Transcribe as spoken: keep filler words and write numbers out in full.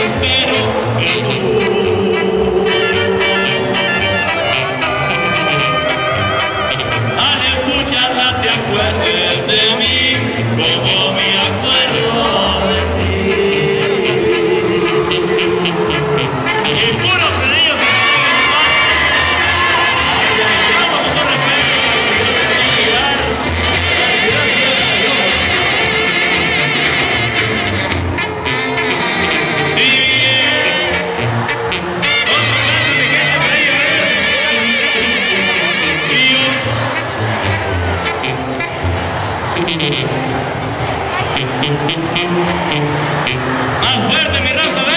espero que tú al escucharla te acuerdes de mí como me acuerdo de ti. Y puro Fresnillo Zac. Vamos con todo respeto para llegar. Si bien otro canto me queda por ahí, a ver. Y yo más fuerte, mi raza,